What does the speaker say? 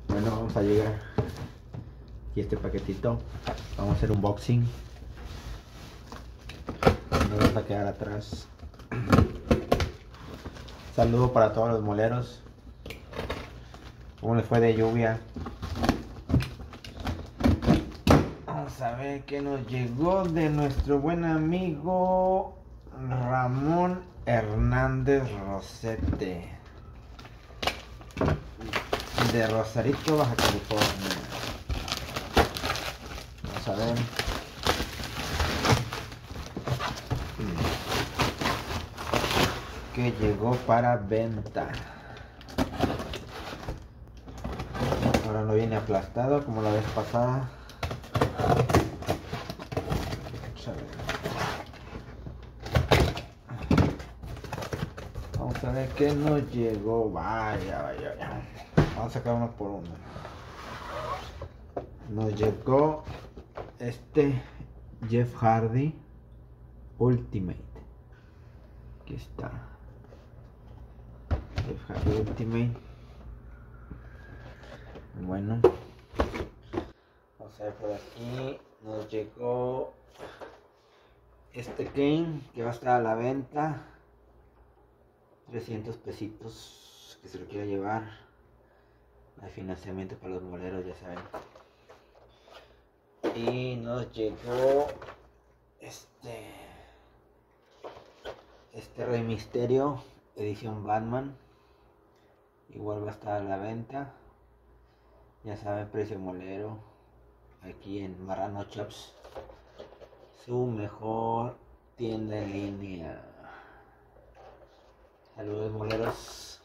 Bueno, vamos a llegar aquí este paquetito. Vamos a hacer unboxing. No vamos a quedar atrás. Saludo para todos los moleros. ¿Cómo les fue de lluvia? Vamos a ver qué nos llegó de nuestro buen amigo Ramón Hernández Rosete, de Rosarito, Baja California. Vamos a ver. Que llegó para venta. Ahora no viene aplastado como la vez pasada. Vamos a ver qué nos llegó. Vaya. Vamos a sacar uno por uno. Nos llegó este Jeff Hardy Ultimate. Aquí está. Jeff Hardy Ultimate. Bueno. Vamos a ver por aquí. Nos llegó este Kane que va a estar a la venta. 300 pesitos, que se lo quiera llevar. Hay financiamiento para los moleros, ya saben. Y nos llegó este Rey Misterio edición Batman. Igual va a estar a la venta. Ya saben, precio molero. Aquí en Marrano Shops, su mejor tienda en línea. Saludos moleros.